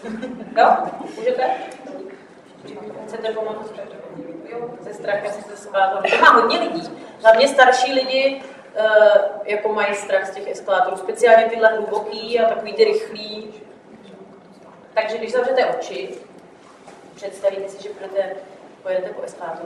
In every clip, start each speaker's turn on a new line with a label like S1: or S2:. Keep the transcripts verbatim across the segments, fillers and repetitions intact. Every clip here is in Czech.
S1: Jo? Můžete? Chcete pomoct? Ze strachem se eskalátorů. To má hodně lidí. Hlavně starší lidi uh, jako mají strach z těch eskalátorů. Speciálně tyhle hluboký a takový ty rychlý. Takže když zavřete oči, představíte si, že budete, pojedete po eskalátoru.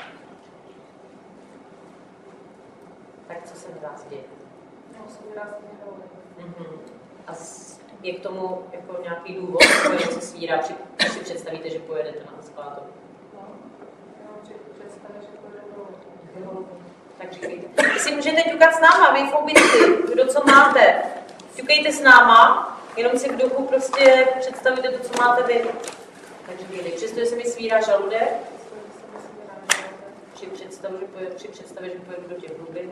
S1: Tak co se v vás děje?
S2: No, jsem výrazně
S1: mm-hmm. A je k tomu jako nějaký důvod, který se svírá, když si představíte, že pojedete na eskalátor?
S2: No, já mám představit, že pojedu dolů.
S1: Tak říkejte. Vy si můžete ťukat s náma, vy fobici, kdo co máte. Ťukejte s náma, jenom si v duchu prostě představíte to, co máte vy. Tak říkejte, přestože se mi svírá žaludek, při představě, že pojedu, při představě, že pojedu do těch hlubin,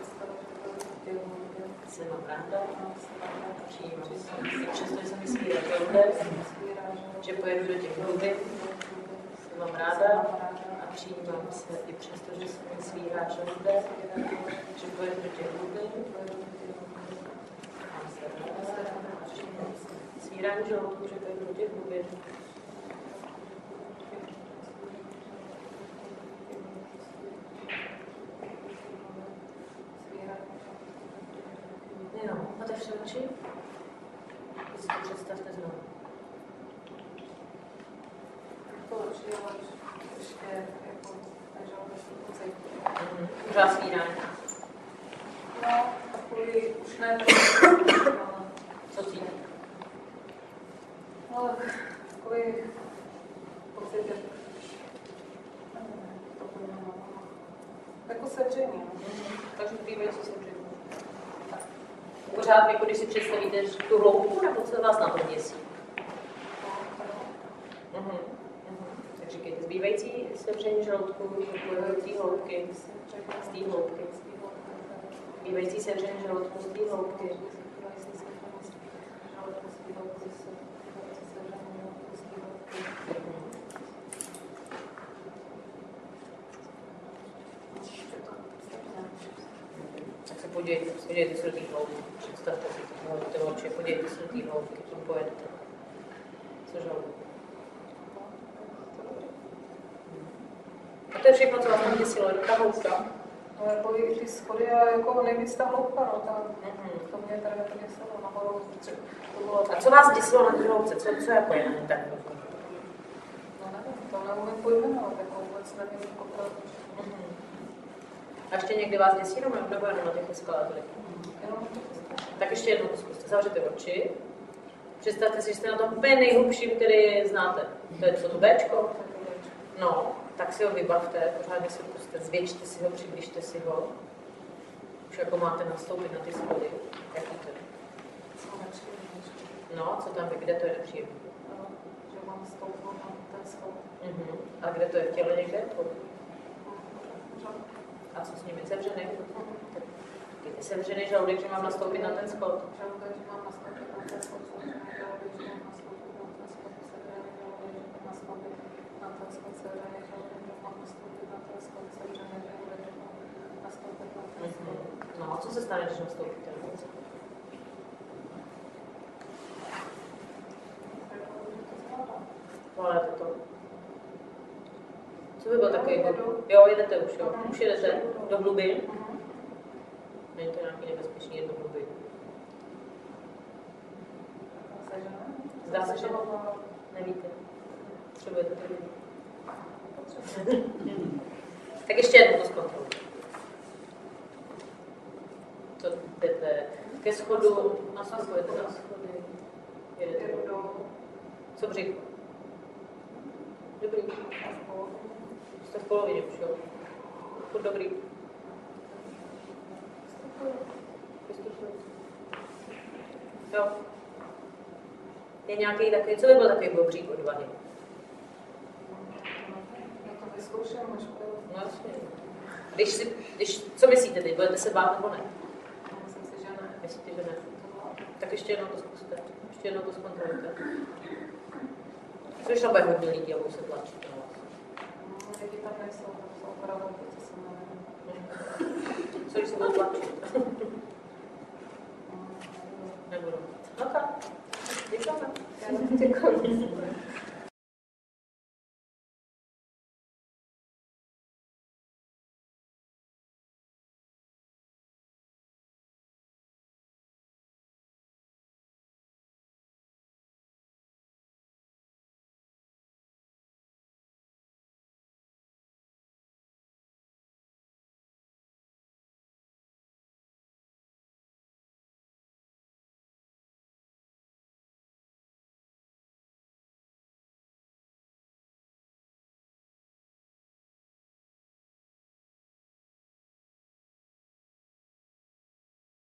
S1: jsem mám ráda, přijímám se, přestože se mi svírá žaludek, že pojedu do těch hlubin, jsem mám ráda a přijímám se, i přestože se mi svírá žaludek, že pojedu do těch hlubin, svírání žaludku, že pojedu do těch hlubin. Jo, otevřte oči. Teď si to představte znovu.
S2: To určitě ještě jako nežaludečný pocit.
S1: Pořád svírání.
S2: No, takový už ne
S1: co cítíte?
S2: No, takový pocit, že jako sevření.
S1: Takže bývající sevření. Pořád, jako když si představíte tu hloubku, nebo co vás na tom děsí? Uh-huh. Uh-huh. Tak říkejte, zbývající sevření žaludku, zbývající hloubky, z té hloubky. Zbývající sevření žaludku, z té hloubky. Tak se podívejte, podívejte se do té hloubky. Představte si ty oči, podívejte se do té hloubky, tam pojedete. Co žaludku? A to je všechno, co vás tam děsilo, je ta hloubka.
S2: No, jako i ty schody a jako nejvíc ta hloubka, no, ta,
S1: Mm-hmm.
S2: to mě tady jako děsilo nahoru, protože to bylo...
S1: A co vás děsilo na té hloubce? Co, co jako je na ní tak?
S2: No nevím, to neumím pojmenovat, jako vůbec nevím, jako proč.
S1: Mm-hmm. A ještě někdy vás děsí, nebo nebo jenom na těch eskalátorech?
S2: Jenom
S1: Tak ještě jednou to zkuste. Zavřete oči. Představte si, že jste na tom úplně nejhlubším, který znáte. To je co to Bčko? No, tak si ho vybavte, pořádně si ho puste, zvětšte si ho, přibližte si ho. Už jako máte nastoupit na ty schody. Jaký to je? No, co tam je, kde to je nepříjemné?
S2: no, že mám stoupnout na ten schod.
S1: Uh-huh. A kde to je, v těle někde? A co s nimi? Sevřený? Uh-huh. Sevřený žaludek, že mám nastoupit na ten schod.
S2: Žaludek, že mám nastoupit na ten schod, sevřený žaludek, že mám nastoupit na ten schod, sevřený žaludek, že mám nastoupit na ten schod, sevřený žaludek, že mám nastoupit na ten schod, sevřený žaludek, že mám nastoupit na ten schod.
S1: No a co se stane, když nastoupíte na ten schod? Zvládáte to? Co by bylo takový bod? Jo, jedete už, jo. Už jedete do hlubin. Není to nějaký nebezpečný jet do hlubin. Zdá se, že nevíte. Potřebujete to vidět. Tak ještě jednou to zkontrolujte. To jdete ke schodu, nastupujete na schody, jedete dolů. Co břicho? Dobrý. Jste v polovině už, jo? Furt dobrý. Jo. Je nějaký takový, co by byl takový bobřík odvahy?
S2: Já to vyzkouším, až půjdu.
S1: No jasně. Když si, když, co myslíte teď? Budete se bát nebo ne?
S2: Myslím si, že ne.
S1: Myslíte, že ne? Tak ještě jednou to zkuste. Ještě jednou to zkontrolujte. Což tam bude hodně lidí a budou se tlačit na vás.
S2: Lidi tam nejsou, tam jsou opravdu, co se nevím.
S1: Co když se budou tlačit? Nebudu. No tak, děkujeme.
S2: Děkuji.